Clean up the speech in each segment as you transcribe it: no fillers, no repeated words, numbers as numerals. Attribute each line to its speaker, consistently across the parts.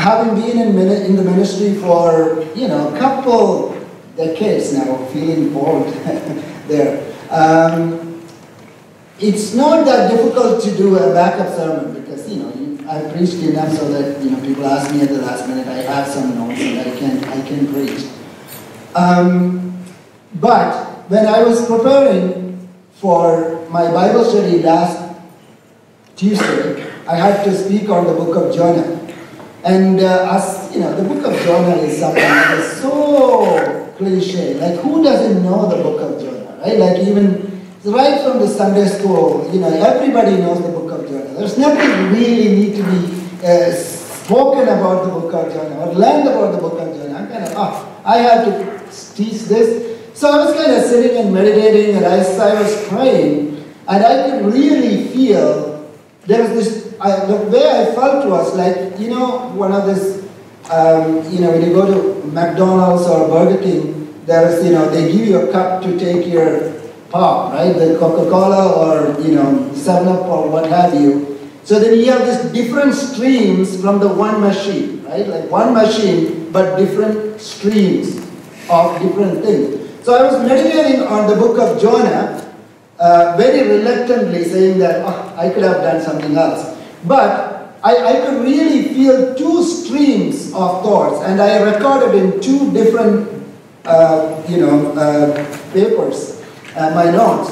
Speaker 1: having been in the ministry for, a couple decades now, feeling old there, it's not that difficult to do a backup sermon because, I preached enough so that, people ask me at the last minute, I have some notes and I can preach. But when I was preparing for my Bible study last Tuesday, I had to speak on the book of Jonah. And the book of Jonah is something that is so cliche. Like, who doesn't know the book of Jonah, right? Like, even right from the Sunday school, everybody knows the book of Jonah. There's nothing really need to be spoken about the book of Jonah or learned about the book of Jonah. I'm kind of, I have to teach this. So I was kind of sitting and meditating, and as I was praying, and I could really feel there was this. The way I felt was like, one of this, when you go to McDonald's or Burger King, there's, they give you a cup to take your pop, right? The Coca-Cola or, 7-Up or what have you. So then you have these different streams from the one machine, right? Like one machine, but different streams of different things. So I was meditating on the book of Jonah, very reluctantly saying that, I could have done something else. But I could really feel two streams of thoughts, and I recorded in two different, papers, my notes.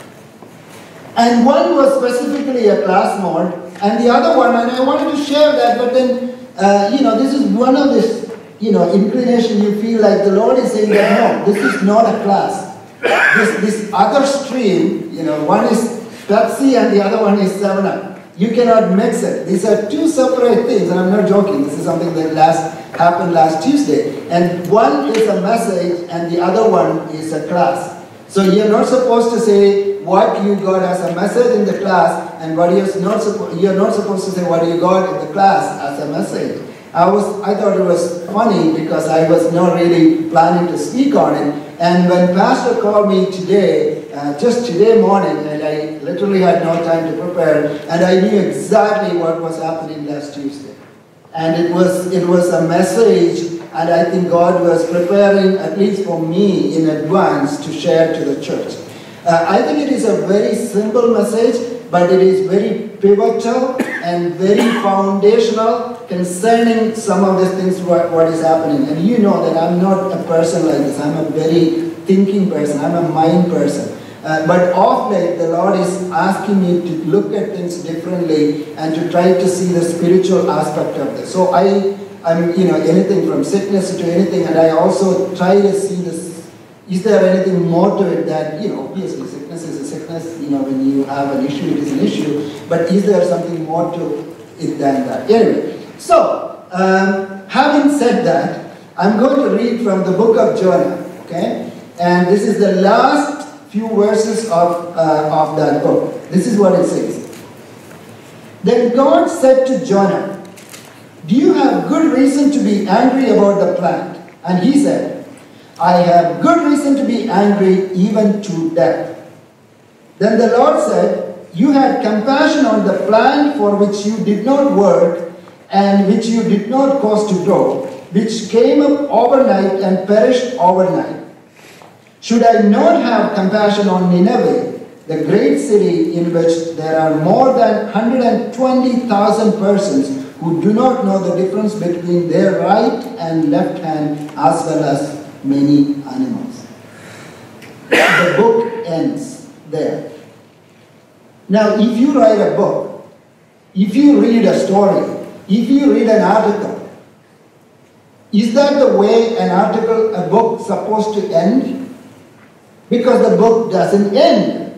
Speaker 1: And one was specifically a class mode, and the other one, and I wanted to share that, but then, this is one of this, inclination you feel like the Lord is saying that, no, this is not a class. This other stream, one is Pepsi and the other one is 7-Up. You cannot mix it. These are two separate things, and I'm not joking. This is something that happened last Tuesday. And one is a message, and the other one is a class. So you're not supposed to say what you got as a message in the class, and you're not supposed to say what you got in the class as a message. I thought it was funny because I was not really planning to speak on it. And when Pastor called me today, just today morning, and I literally had no time to prepare, and I knew exactly what was happening last Tuesday. And it was a message, and I think God was preparing, at least for me, in advance to share to the church. I think it is a very simple message, but it is very pivotal and very foundational concerning some of the things what is happening. And you know that I'm not a person like this. I'm a very thinking person. I'm a mind person. But of late, the Lord is asking me to look at things differently and to try to see the spiritual aspect of this. So I'm anything from sickness to anything, and I also try to see this. Is there anything more to it that, obviously sickness is a sickness, when you have an issue, it is an issue, but is there something more to it than that? Anyway, so, having said that, I'm going to read from the book of Jonah, okay? And this is the last few verses of that book. This is what it says. Then God said to Jonah, "Do you have good reason to be angry about the plant?" And he said, "I have good reason to be angry, even to death." Then the Lord said, "You had compassion on the plant for which you did not work and which you did not cause to grow, which came up overnight and perished overnight. Should I not have compassion on Nineveh, the great city in which there are more than 120,000 persons who do not know the difference between their right and left hand, as well as many animals?" The book ends there. Now, if you write a book, if you read a story, if you read an article, is that the way a book is supposed to end? Because the book doesn't end.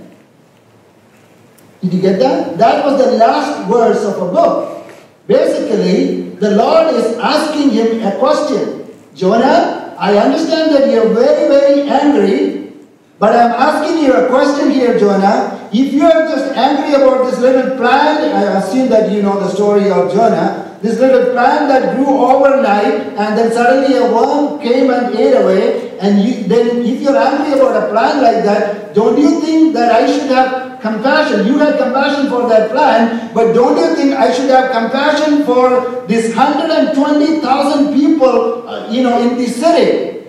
Speaker 1: Did you get that? That was the last verse of a book. Basically, the Lord is asking him a question. "Jonah, I understand that you're very, very angry, but I'm asking you a question here, Jonah. If you are just angry about this little plant," I assume that you know the story of Jonah, this little plant that grew overnight, and then suddenly a worm came and ate away, and then if you're angry about a plant like that, don't you think that I should have have compassion. You had compassion for that plan, but don't you think I should have compassion for this 120,000 people, in this city?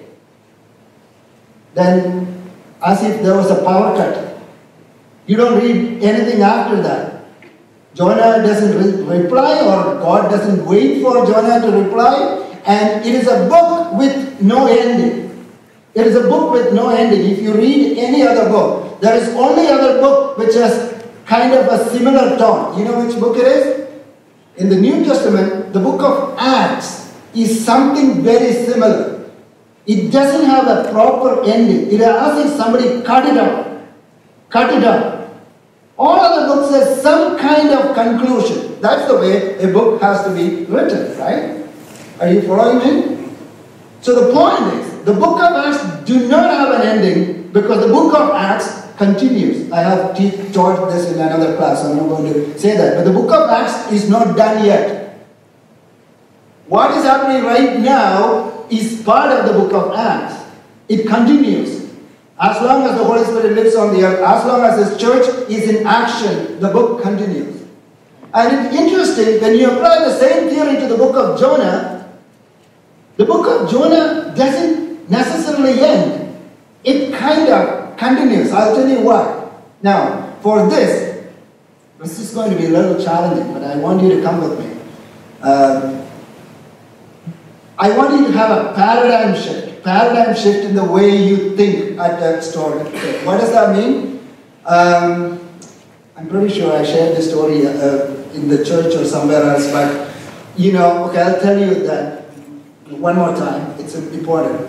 Speaker 1: Then, as if there was a power cut. You don't read anything after that. Jonah doesn't reply, or God doesn't wait for Jonah to reply, and it is a book with no ending. It is a book with no ending. If you read any other book, there is only other book which has kind of a similar tone. You know which book it is? In the New Testament, the book of Acts is something very similar. It doesn't have a proper ending. It is as if somebody cut it out. Cut it out. All other books have some kind of conclusion. That's the way a book has to be written, right? Are you following me? So the point is, the book of Acts do not have an ending because the book of Acts continues. I have taught this in another class, so I'm not going to say that. But the book of Acts is not done yet. What is happening right now is part of the book of Acts. It continues. As long as the Holy Spirit lives on the earth, as long as His church is in action, the book continues. And it's interesting, when you apply the same theory to the book of Jonah, the book of Jonah doesn't necessarily end. It kind of continues. I'll tell you why. Now, for this is going to be a little challenging, but I want you to come with me. I want you to have a paradigm shift in the way you think at that story. Okay. What does that mean? I'm pretty sure I shared this story in the church or somewhere else, but okay, I'll tell you that one more time. It's important.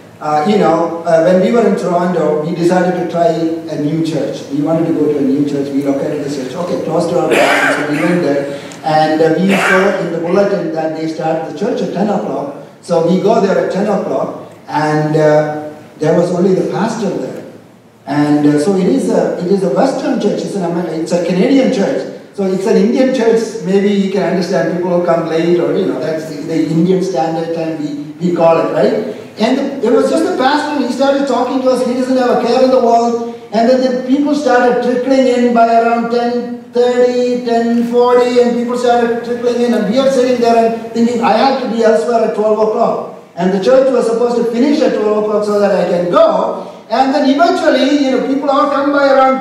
Speaker 1: When we were in Toronto, we decided to try a new church. We wanted to go to a new church. We located the church. Okay, close to our house, so we went there. And we saw in the bulletin that they start the church at 10 o'clock. So we go there at 10 o'clock, and there was only the pastor there. And so it is a Western church. It's a Canadian church. So it's an Indian church. Maybe you can understand people who come late, or that's the Indian standard time we call it, right? And it was just a pastor. He started talking to us. He doesn't have a care in the world. And then the people started trickling in by around 10:30, 10:40, and people started trickling in. And we are sitting there and thinking, I have to be elsewhere at 12 o'clock. And the church was supposed to finish at 12 o'clock so that I can go. And then eventually, people all come by around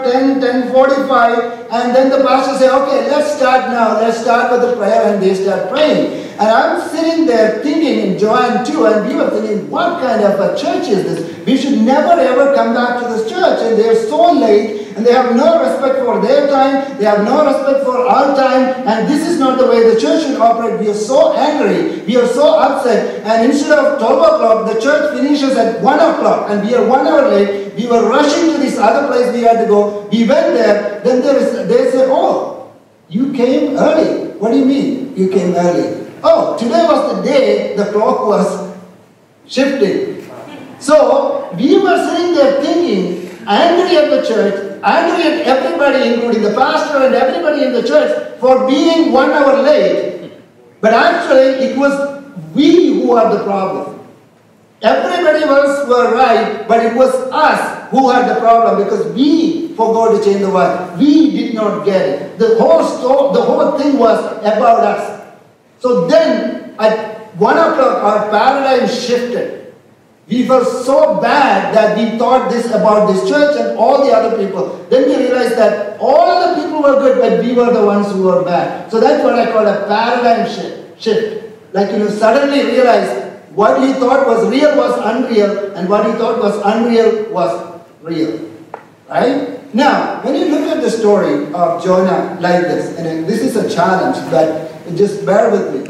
Speaker 1: 10:45, and then the pastor says, okay, let's start now. Let's start with the prayer, and they start praying. And I'm sitting there thinking, and Joanne too, and we were thinking, what kind of a church is this? We should never ever come back to this church. And they're so late, and they have no respect for their time. They have no respect for our time. And this is not the way the church should operate. We are so angry. We are so upset. And instead of 12 o'clock, the church finishes at 1 o'clock, and we are 1 hour late. We were rushing to this other place we had to go. We went there. Then they said, oh, you came early. What do you mean you came early? Oh, today was the day the clock was shifting. So we were sitting there thinking, angry at the church, angry at everybody, including the pastor and everybody in the church, for being 1 hour late. But actually, it was we who are the problem. Everybody else were right, but it was us who had the problem because we forgot to change the world. We did not get it. The whole thing was about us. So then, at 1 o'clock, our paradigm shifted. We felt so bad that we thought this about this church and all the other people. Then we realized that all the people were good, but we were the ones who were bad. So that's what I call a paradigm shift. Like, suddenly realize what you thought was real was unreal, and what you thought was unreal was real. Right? Now, when you look at the story of Jonah like this, and this is a challenge, but just bear with me.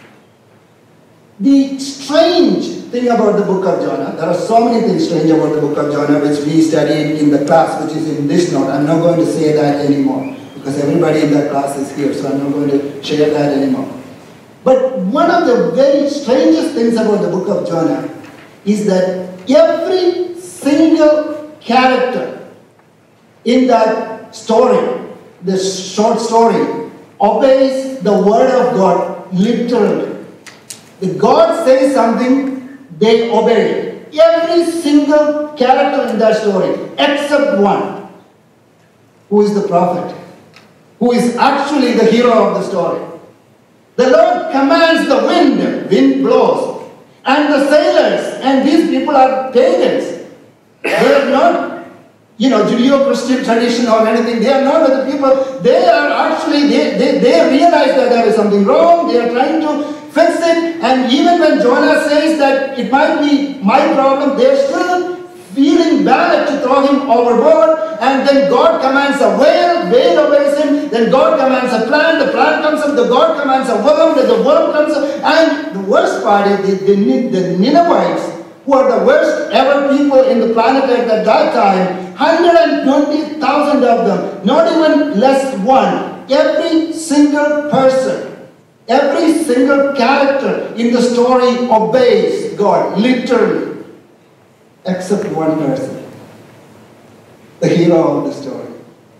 Speaker 1: The strange thing about the book of Jonah, there are so many things strange about the book of Jonah which we studied in the class, which is in this note. I'm not going to say that anymore because everybody in that class is here, so I'm not going to share that anymore. But one of the very strangest things about the book of Jonah is that every single character in that story, the short story, obeys the word of God literally. If God says something, they obey it. Every single character in that story, except one. who is the prophet, who is actually the hero of the story. The Lord commands the wind blows, and the sailors, and these people are pagans. They are not, Judeo-Christian tradition or anything. They are not the people. They are actually, they realize that there is something wrong. They are trying to fix it. And even when Jonah says that it might be my problem, they are still feeling bad to throw him overboard. And then God commands a whale obeys him. Then God commands a plant, the plant comes up. The God commands a worm, then the worm comes up. And the worst part is the Ninevites, who are the worst ever people in the planet at that time, 120,000 of them, not even less one. Every single person, every single character in the story obeys God, literally, except one person, the hero of the story,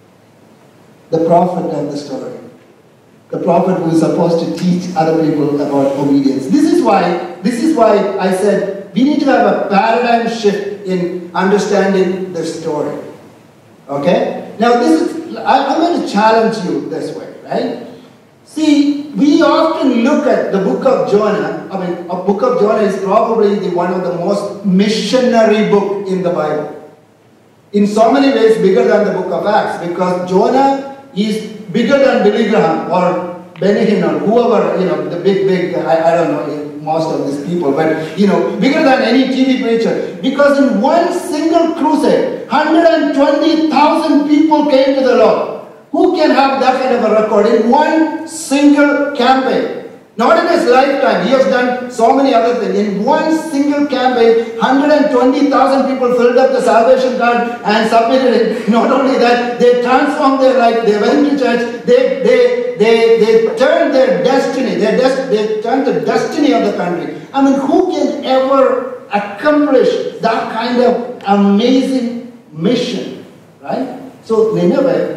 Speaker 1: the prophet of the story, the prophet who is supposed to teach other people about obedience. This is why I said, we need to have a paradigm shift in understanding the story. Okay? Now I'm going to challenge you this way, right? See, we often look at the book of Jonah. I mean, a book of Jonah is probably one of the most missionary book in the Bible. In so many ways, bigger than the book of Acts, because Jonah is bigger than Billy Graham or Benny Hinn, whoever, the big, I don't know most of these people, but, bigger than any TV preacher. Because in one single crusade, 120,000 people came to the Lord. Who can have that kind of a record in one single campaign? Not in his lifetime. He has done so many other things. In one single campaign, 120,000 people filled up the salvation card and submitted it. Not only that, they transformed their life. They went to church. They turned their destiny. They turned the destiny of the country. I mean, who can ever accomplish that kind of amazing mission, right? So Nineveh,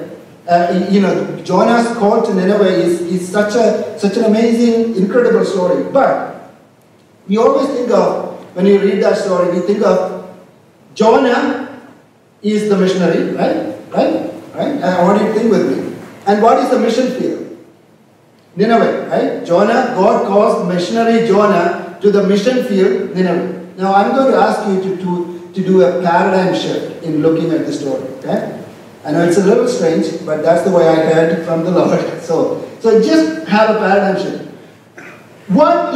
Speaker 1: Jonah's call to Nineveh is such an amazing, incredible story. But we always think of, when you read that story, we think of Jonah is the missionary, right? I want you to think with me. And what is the mission field? Nineveh, right? Jonah, God calls missionary Jonah to the mission field, Nineveh. Now I'm going to ask you to do a paradigm shift in looking at the story, okay? I know it's a little strange, but that's the way I heard from the Lord. So just have a paradigm shift. What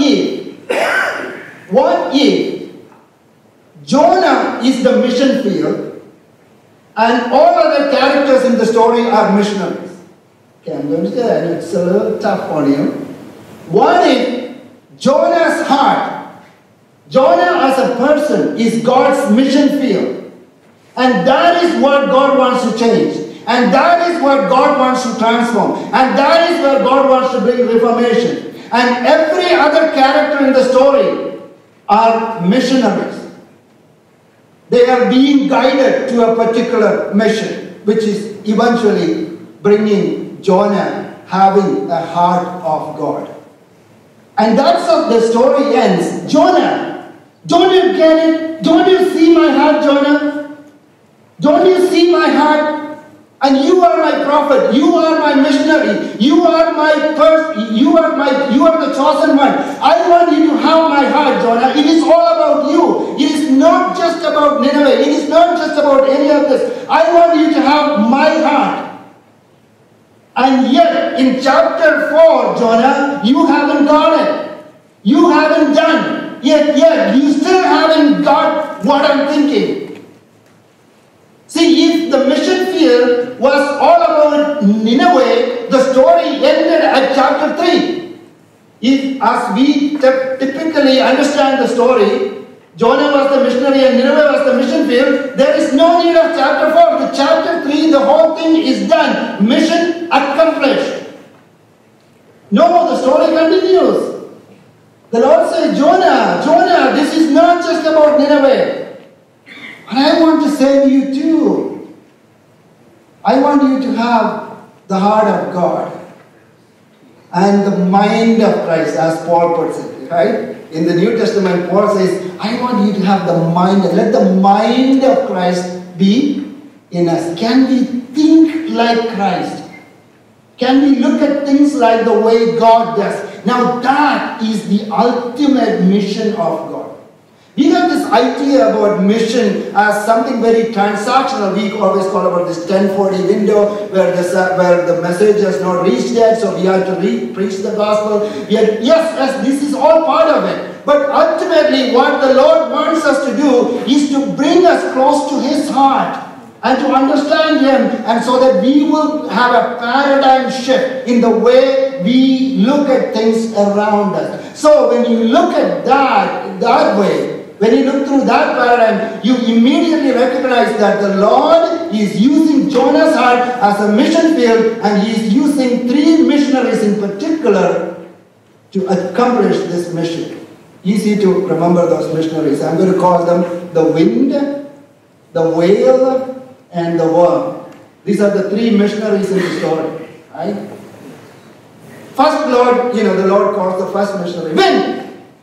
Speaker 1: if Jonah is the mission field and all other characters in the story are missionaries? Okay, I'm going to say that. It's a little tough on you. What if Jonah's heart, Jonah as a person, is God's mission field? And that is what God wants to change. And that is what God wants to transform. And that is where God wants to bring reformation. And every other character in the story are missionaries. They are being guided to a particular mission, which is eventually bringing Jonah having a heart of God. And that's how the story ends. Jonah, don't you get it? Don't you see my heart, Jonah? Don't you see my heart? And you are my prophet. You are my missionary. You are my person. You are the chosen one. I want you to have my heart, Jonah. It is all about you. It is not just about Nineveh. It is not just about any of this. I want you to have my heart. And yet, in chapter 4, Jonah, you haven't got it. You haven't done. Yet, you still haven't got what I'm thinking. See, if the mission field was all about Nineveh, the story ended at chapter 3. If, as we typically understand the story, Jonah was the missionary and Nineveh was the mission field, there is no need of chapter 4. The chapter 3, the whole thing is done. Mission accomplished. No, the story continues. The Lord said, Jonah, this is not just about Nineveh. And I want to say to you too, I want you to have the heart of God and the mind of Christ, as Paul puts it, right? In the New Testament, Paul says, I want you to have the mind, let the mind of Christ be in us. Can we think like Christ? Can we look at things like the way God does? Now that is the ultimate mission of God. We have this idea about mission as something very transactional. We always call about this 1040 window where the message has not reached yet, so we have to preach the gospel. Yes, this is all part of it. But ultimately what the Lord wants us to do is to bring us close to His heart and to understand Him, and so that we will have a paradigm shift in the way we look at things around us. So when you look at that way, when you look through that paradigm, you immediately recognize that the Lord is using Jonah's heart as a mission field, and He is using 3 missionaries in particular to accomplish this mission. Easy to remember those missionaries. I'm going to call them the wind, the whale, and the worm. These are the 3 missionaries in the story. Right? First, the Lord calls the first missionary, wind.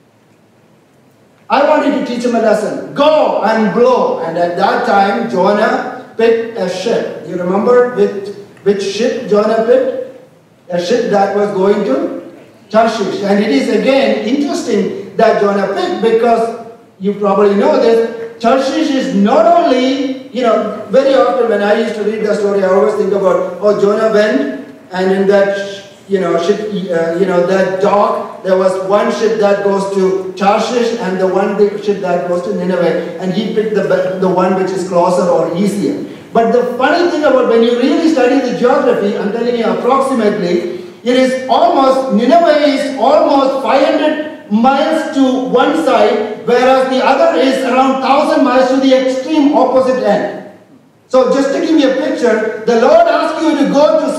Speaker 1: I want you to teach him a lesson. Go and blow. And at that time, Jonah picked a ship. You remember which ship Jonah picked? A ship that was going to Tarshish. And it is again interesting that Jonah picked, because you probably know this. Tarshish is not only, very often when I used to read the story, I always think about, Jonah went, and in that ship, that dock, there was one ship that goes to Tarshish and the one ship that goes to Nineveh, and he picked the one which is closer or easier. But the funny thing about when you really study the geography, I'm telling you approximately, Nineveh is almost 500 miles to one side, whereas the other is around 1,000 miles to the extreme opposite end. So just to give you a picture, the Lord asked you to go to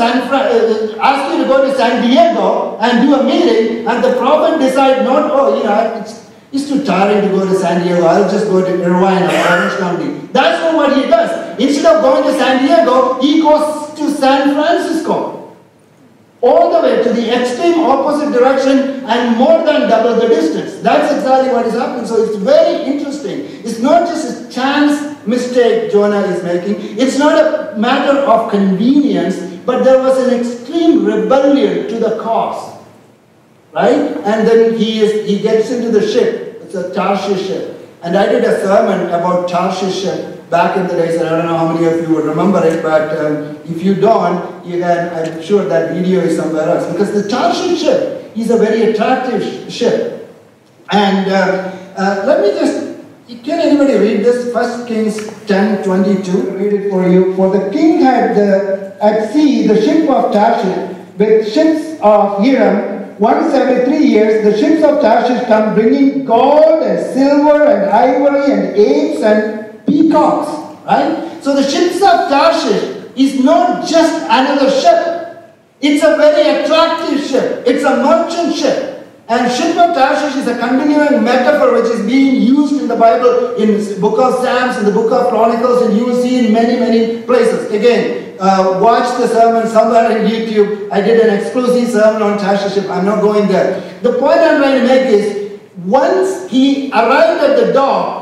Speaker 1: San Diego and do a meeting, and the prophet decided it's too tiring to go to San Diego. I'll just go to Irvine or Orange County. That's not what he does. Instead of going to San Diego, he goes to San Francisco. All the way to the extreme opposite direction and more than double the distance. That's exactly what is happening. So it's very interesting. It's not just a chance mistake Jonah is making. It's not a matter of convenience, but there was an extreme rebellion to the cause. Right? And then he gets into the ship. It's a Tarshish ship. And I did a sermon about Tarshish ship back in the days, and I don't know how many of you would remember it, but if you don't, I'm sure that video is somewhere else. Because the Tarshish ship is a very attractive ship. And let me can anybody read this? 1 Kings 10:22. Read it for you. For the king had at sea the ship of Tarshish with ships of Hiram. Once every 3 years, the ships of Tarshish come bringing gold and silver and ivory and apes and peacocks. Right? So the ships of Tarshish is not just another ship. It's a very attractive ship. It's a merchant ship. And ship of Tarshish is a continuing metaphor which is being used in the Bible, in the book of Psalms, in the book of Chronicles, and you will see in many, many places. Again, watch the sermon somewhere on YouTube. I did an exclusive sermon on Tarshish ship. I'm not going there. The point I'm trying to make is, once he arrived at the dock,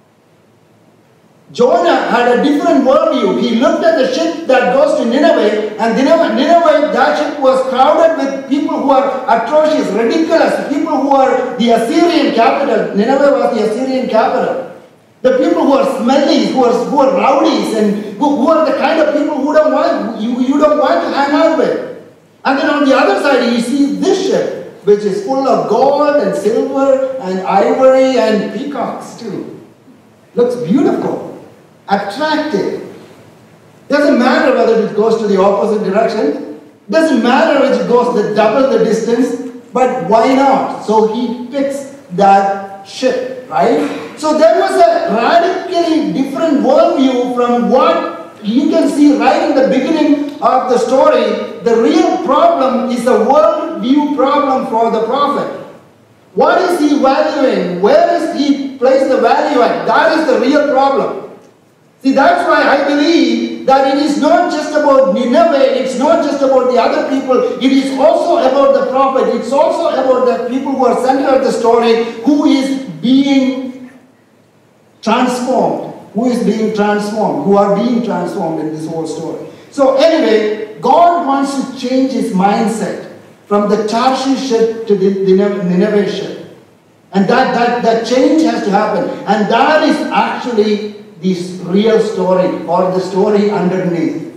Speaker 1: Jonah had a different worldview. He looked at the ship that goes to Nineveh, and Nineveh, that ship was crowded with people who are atrocious, ridiculous, people who are the Assyrian capital. Nineveh was the Assyrian capital. The people who are smelly, who are rowdies, and who are the kind of people who you don't want to hang out with. And then on the other side, you see this ship, which is full of gold and silver and ivory and peacocks too. Looks beautiful. Attractive. Doesn't matter whether it goes to the opposite direction. Doesn't matter if it goes double the distance. But why not? So he picks that ship, right? So there was a radically different worldview from what you can see right in the beginning of the story. The real problem is a worldview problem for the prophet. What is he valuing? Where is he placed the value at? That is the real problem. See, that's why I believe that it is not just about Nineveh, it's not just about the other people, it is also about the prophet, it's also about the people who are center of the story, who is being transformed, who are being transformed in this whole story. So anyway, God wants to change his mindset from the Tarshish ship to the Nineveh ship. And that change has to happen. And that is actually this real story, or the story underneath.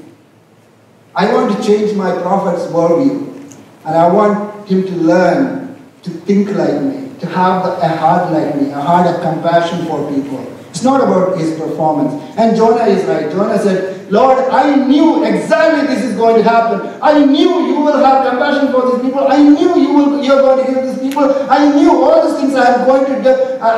Speaker 1: I want to change my prophet's worldview. And I want him to learn to think like me, to have a heart like me, a heart of compassion for people. It's not about his performance. And Jonah is right. Jonah said, Lord, I knew exactly this is going to happen. I knew you will have compassion for these people. I knew you're going to give these people. I knew all these things I was going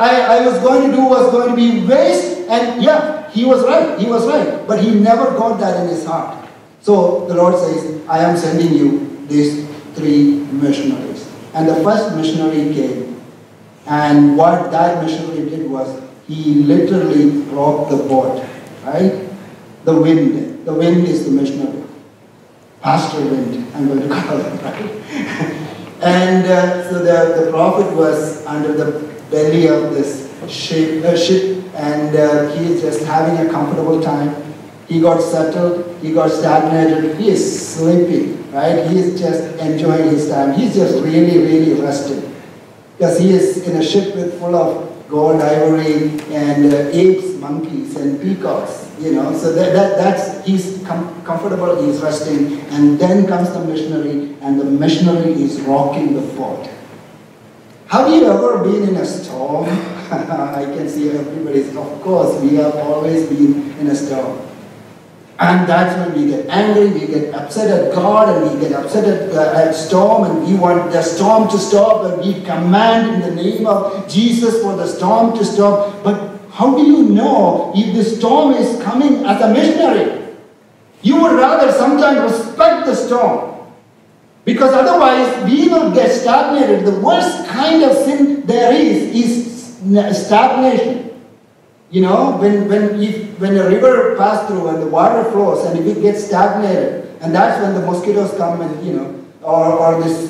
Speaker 1: to do was going to be waste. And yeah, he was right. He was right. But he never got that in his heart. So the Lord says, I am sending you these 3 missionaries. And the first missionary came. And what that missionary did was, he literally rocked the boat, right? The wind. The wind is the missionary. Pastor wind, I'm going to call it, right? And so the prophet was under the belly of this ship, and he is just having a comfortable time. He got settled, he got stagnated, he is sleeping, right? He is just enjoying his time. He's just really, really resting. Because he is in a ship full of gold, ivory, and apes, monkeys, and peacocks, you know. So he's comfortable, he's resting, and then comes the missionary, and the missionary is rocking the boat. Have you ever been in a storm? I can see everybody's, of course, we have always been in a storm. And that's when we get angry, we get upset at God, and we get upset at storm, and we want the storm to stop, and we command in the name of Jesus for the storm to stop. But how do you know if the storm is coming as a missionary? You would rather sometimes respect the storm, because otherwise we will get stagnated. The worst kind of sin there is stagnation. You know, when a river passes through and the water flows, and if it gets stagnated, and that's when the mosquitoes come, and you know, or this,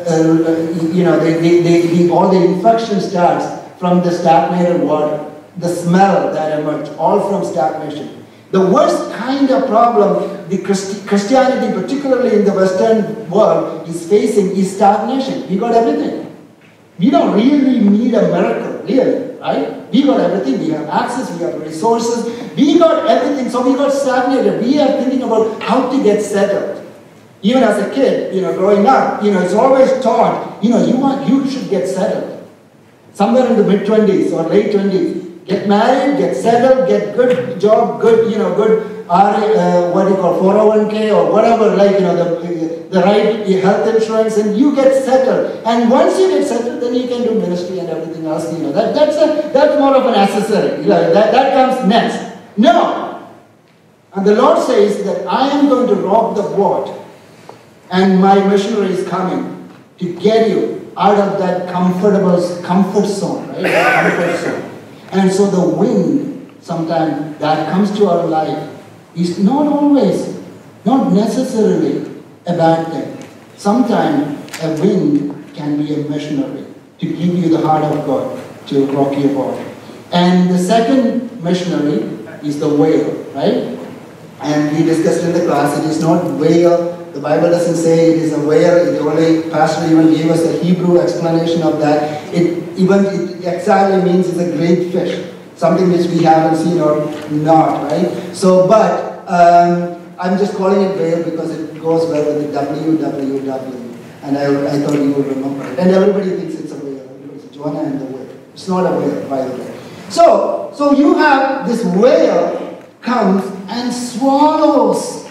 Speaker 1: you know, all the infection starts from the stagnated water, the smell that emerges, all from stagnation. The worst kind of problem the Christianity, particularly in the Western world, is facing is stagnation. We got everything. We don't really need a miracle, really, right? We got everything. We have access, we have resources, we got everything, so we got stagnated. We are thinking about how to get settled. Even as a kid, you know, growing up, you know, it's always taught, you know, you should get settled. Somewhere in the mid-20s or late 20s, get married, get settled, get good job, good, you know, good, what do you call, 401k or whatever, like, you know, the right health insurance, and you get settled. And once you get settled, then you can do ministry and everything else, you know. That's more of an accessory. You know, that comes next. No. And the Lord says that I am going to rock the boat, and my missionary is coming to get you out of that comfort zone, right? Comfort zone. And so the wind, sometimes, that comes to our life is not always, not necessarily a bad thing. Sometimes a wind can be a missionary to give you the heart of God, to rock your boat. And the second missionary is the whale, right? And we discussed in the class, it is not whale. The Bible doesn't say it is a whale. It only, Pastor even gave us a Hebrew explanation of that. It exactly means it's a great fish. Something which we haven't seen or not, right? So, but I'm just calling it whale because it goes well with the WWW. And I thought you would remember it. And everybody thinks it's a whale. Everybody's Jonah and the whale. It's not a whale, by the way. So you have this whale comes and swallows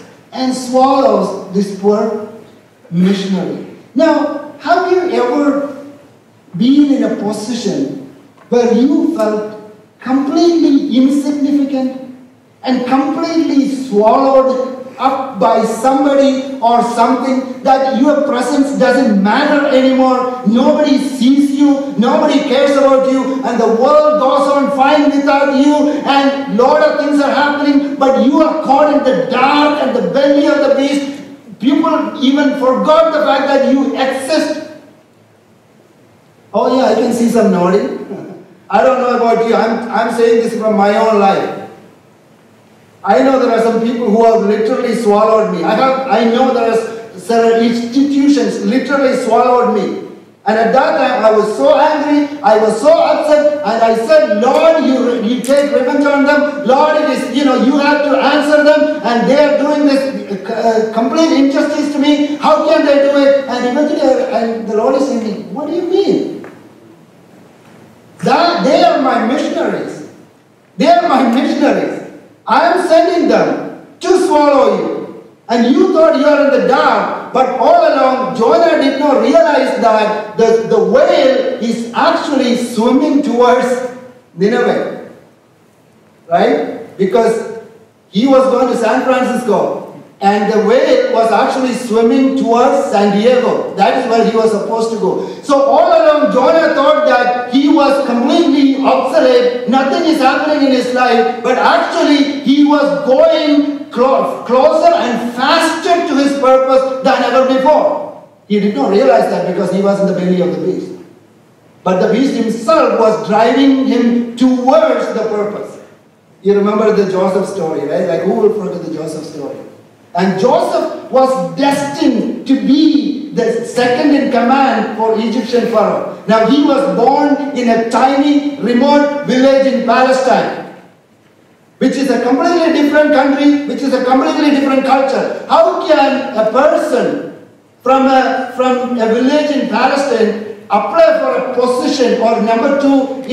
Speaker 1: this poor missionary. Now, have you ever been in a position where you felt completely insignificant and completely swallowed up by somebody or something, that your presence doesn't matter anymore, nobody sees you, nobody cares about you, and the world goes on fine without you, and a lot of things are happening, but you are caught in the dark and the belly of the beast. People even forgot the fact that you exist. Oh yeah, I can see some nodding. I don't know about you, I'm saying this from my own life. I know there are some people who have literally swallowed me. I know there are several institutions literally swallowed me. And at that time, I was so angry, I was so upset, and I said, Lord, you take revenge on them. Lord, it is, you have to answer them, and they are doing this complete injustice to me. How can they do it? And eventually, and the Lord is saying, what do you mean? They are my missionaries. They are my missionaries. I am sending them to swallow you. And you thought you are in the dark, but all along, Jonah did not realize that the whale is actually swimming towards Nineveh. Right? Because he was going to San Francisco, and the whale was actually swimming towards San Diego. That is where he was supposed to go. So all along, Jonah thought that he was completely obsolete, nothing is happening in his life, but actually he was going closer and faster to his purpose than ever before. He did not realize that because he was in the belly of the beast. But the beast himself was driving him towards the purpose. You remember the Joseph story, right? Like, who will forget the Joseph story? And Joseph was destined to be the second in command for Egyptian Pharaoh. Now, he was born in a tiny, remote village in Palestine, which is a completely different country, which is a completely different culture. How can a person from a village in Palestine apply for a position or number 2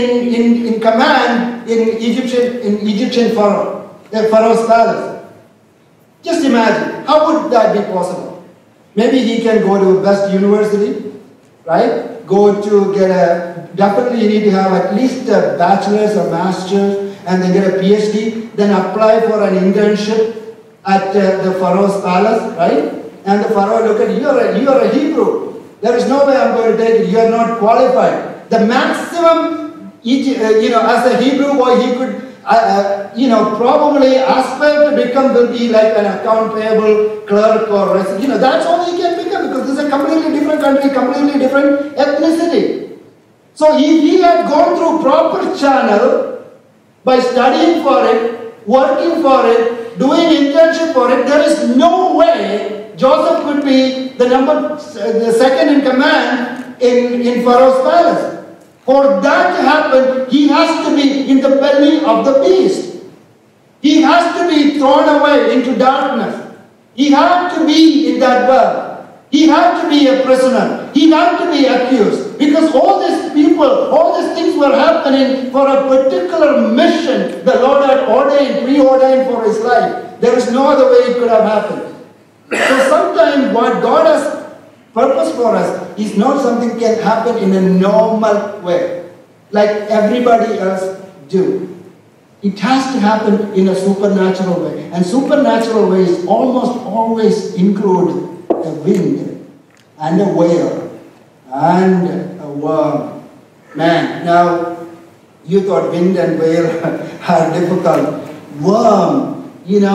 Speaker 1: in command in Egyptian Pharaoh's palace? Just imagine, how would that be possible? Maybe he can go to best university, right? Go to get definitely you need to have at least a bachelor's or master's, and then get a PhD, then apply for an internship at the Pharaoh's palace, right? And the Pharaoh look at you, you are a Hebrew. There is no way I'm going to take it. You are not qualified. The maximum, as a Hebrew boy, he could, probably aspire to become will be like an account payable clerk or, that's all he can become because this is a completely different country, completely different ethnicity. So if he had gone through proper channel by studying for it, working for it, doing internship for it, there is no way Joseph could be the second in command in Pharaoh's palace. For that to happen, he has to be in the belly of the beast. He has to be thrown away into darkness. He had to be in that world. He had to be a prisoner. He had to be accused. Because all these people, all these things were happening for a particular mission the Lord had preordained for his life. There is no other way it could have happened. So sometimes what God has purpose for us is not something can happen in a normal way, like everybody else do. It has to happen in a supernatural way. And supernatural ways almost always include a wind and a whale and a worm. Man, now you thought wind and whale are difficult. Worm,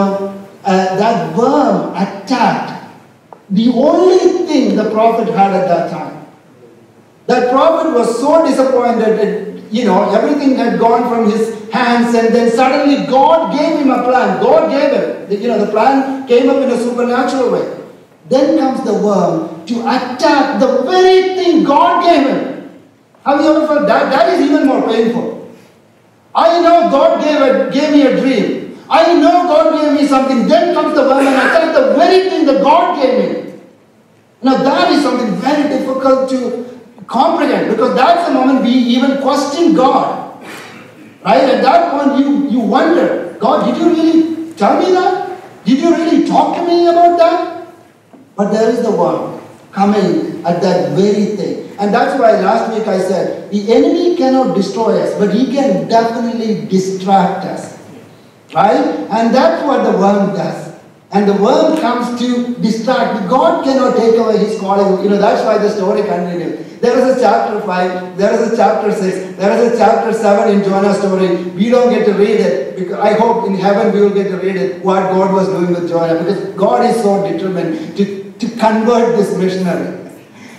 Speaker 1: that worm attacked the only thing the prophet had at that time. That prophet was so disappointed that, everything had gone from his hands, and then suddenly God gave him a plan. God gave it. The plan came up in a supernatural way. Then comes the worm to attack the very thing God gave him. Have you ever felt that? That is even more painful. I know God gave me a dream. I know God gave me something. Then comes the worm and attacks the very thing that God gave me. Now that is something very difficult to comprehend, because that's the moment we even question God. Right? At that point you wonder, God, did you really tell me that? Did you really talk to me about that? But there is the worm coming at that very thing. And that's why last week I said, the enemy cannot destroy us, but he can definitely distract us. Right? And that's what the worm does. And the worm comes to distract. God cannot take away his calling. That's why the story continues. There is a chapter 5, there is a chapter 6, there is a chapter 7 in Jonah's story. We don't get to read it, because I hope in heaven we will get to read it, what God was doing with Jonah, because God is so determined to convert this missionary.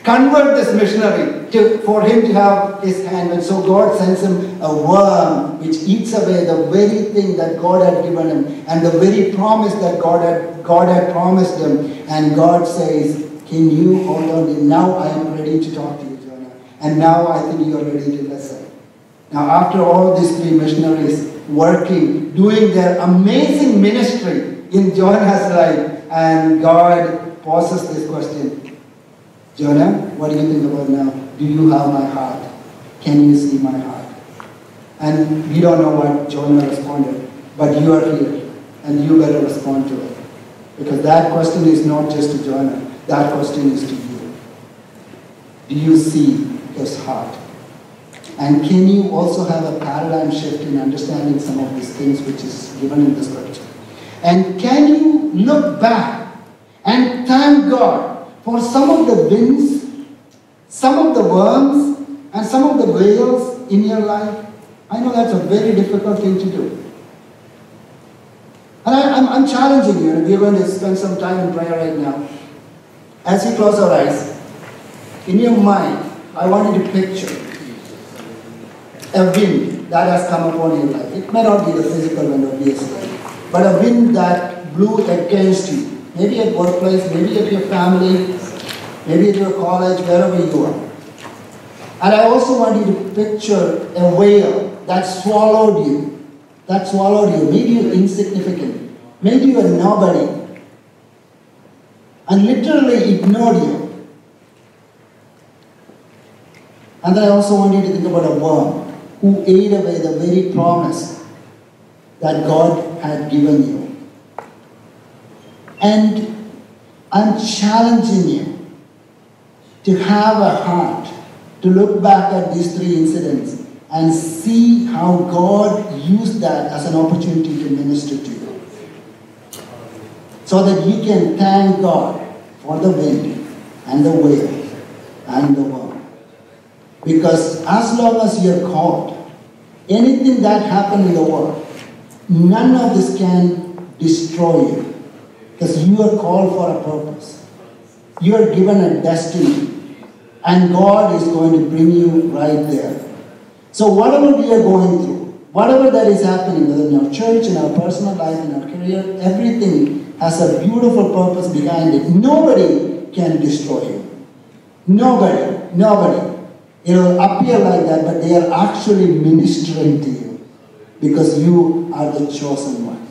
Speaker 1: convert this missionary for him to have his hand. And so God sends him a worm which eats away the very thing that God had given him and the very promise that God had promised him. And God says, can you hold on? Now I am ready to talk to you, Jonah. And now I think you are ready to listen. Now after all these 3 missionaries working, doing their amazing ministry in Jonah's life, and God poses this question, Jonah, what do you think about now? Do you have my heart? Can you see my heart? And we don't know what Jonah responded, but you are here, and you better respond to it. Because that question is not just to Jonah, that question is to you. Do you see his heart? And can you also have a paradigm shift in understanding some of these things which is given in the scripture? And can you look back and thank God for some of the winds, some of the worms, and some of the whales in your life? I know that's a very difficult thing to do. And I'm challenging you, and we're going to spend some time in prayer right now. As we close our eyes, in your mind, I want you to picture a wind that has come upon your life. It may not be the physical wind, obviously, but a wind that blew against you. Maybe at workplace, maybe at your family, maybe at your college, wherever you are. And I also want you to picture a whale that swallowed you. That swallowed you. Made you insignificant. Made you a nobody. And literally ignored you. And then I also want you to think about a worm who ate away the very promise that God had given you. And I'm challenging you to have a heart to look back at these 3 incidents and see how God used that as an opportunity to minister to you. So that you can thank God for the wind and the whale and the worm. Because as long as you're called, anything that happened in the world, none of this can destroy you. Because you are called for a purpose. You are given a destiny. And God is going to bring you right there. So whatever we are going through, whatever that is happening, whether in our church, in our personal life, in our career, everything has a beautiful purpose behind it. Nobody can destroy you. Nobody. It will appear like that, but they are actually ministering to you because you are the chosen one.